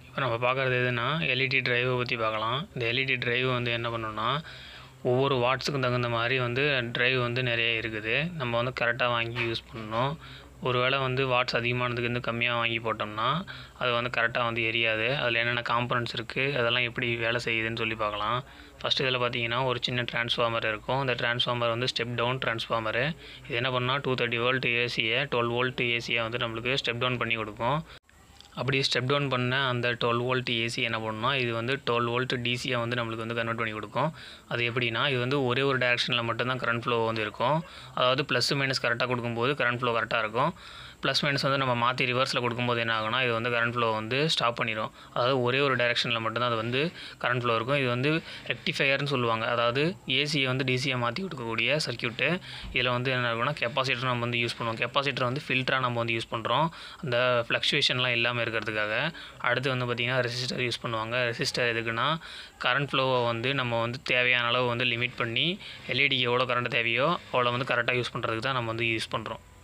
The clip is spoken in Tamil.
இப்போ நம்ம பார்க்குறது எதுனா எல்இடி டிரைவை பற்றி பார்க்கலாம். இந்த எல்இடி டிரைவ் வந்து என்ன பண்ணணும்னா, ஒவ்வொரு வாட்ஸுக்கும் தகுந்த மாதிரி வந்து டிரைவ் வந்து நிறைய இருக்குது. நம்ம வந்து கரெக்டாக வாங்கி யூஸ் பண்ணணும். ஒரு வேளை வந்து வாட்ஸ் அதிகமானதுக்கு வந்து கம்மியாக வாங்கி போட்டோம்னா அது வந்து கரெக்டாக வந்து எரியாது. அதில் என்னென்ன காம்பனன்ட்ஸ் இருக்குது, அதெல்லாம் எப்படி வேலை செய்யுதுன்னு சொல்லி பார்க்கலாம். ஃபஸ்ட்டு இதில் பார்த்தீங்கன்னா ஒரு சின்ன டிரான்ஸ்ஃபார்மர் இருக்கும். இந்த டிரான்ஸ்ஃபார்மர் வந்து ஸ்டெப் டவுன் டிரான்ஸ்ஃபார்மரு. இது என்ன பண்ணால் 230 வோல்ட் ஏசியை 12 வோல்ட் ஏசியை வந்து நம்மளுக்கு ஸ்டெப் டவுன் பண்ணி கொடுக்கும். அப்படி ஸ்டெப் டவுன் பண்ண அந்த 12 வோல்ட் ஏசி என்ன பண்ணணும்னா, இது வந்து 12 வோல்ட் டிசியாக வந்து நம்மளுக்கு வந்து கன்வெர்ட் பண்ணி கொடுக்கும். அது எப்படின்னா, இது வந்து ஒரே ஒரு டைரெக்ஷனில் மட்டும்தான் கரண்ட் ஃப்ளோ வந்து இருக்கும். அதாவது ப்ளஸ் மைனஸ் கரெக்டாக கொடுக்கும்போது கரண்ட் ஃப்ளோ கரெக்டாக இருக்கும். ப்ளஸ் மைனஸ் வந்து நம்ம மாற்றி ரிவர்ஸில் கொடுக்கும்போது என்ன ஆகும்னா, இது வந்து கரண்ட் ஃப்ளோ வந்து ஸ்டாப் பண்ணிடும். அதாவது ஒரே ஒரு டைரெக்ஷனில் மட்டும்தான் அது வந்து கரண்ட் ஃப்ளோ இருக்கும். இது வந்து ரெக்டிஃபையர்னு சொல்லுவாங்க. அதாவது ஏசியை வந்து டிசியை மாற்றி கொடுக்கக்கூடிய சர்க்யூட்டு. இதில் வந்து என்ன இருக்குன்னா, கெப்பாசிட்டர் நம்ம வந்து யூஸ் பண்ணுவோம். கெப்பாசிட்டர் வந்து ஃபில்டராக நம்ம வந்து யூஸ் பண்ணுறோம், அந்த ஃப்ளக்சுவேஷன்லாம் இல்லாமல் இருக்கிறதுக்காக. அடுத்து வந்து பார்த்திங்கன்னா ரெசிஸ்டர் யூஸ் பண்ணுவாங்க. ரெசிஸ்டர் எதுக்குன்னா, கரண்ட் ஃப்ளோவை வந்து நம்ம வந்து தேவையான அளவு வந்து லிமிட் பண்ணி எல்இடிக்கு எவ்வளோ கரண்ட் தேவையோ அவ்வளோ வந்து கரெக்டாக யூஸ் பண்ணுறதுக்கு தான் நம்ம வந்து யூஸ் பண்ணுறோம்.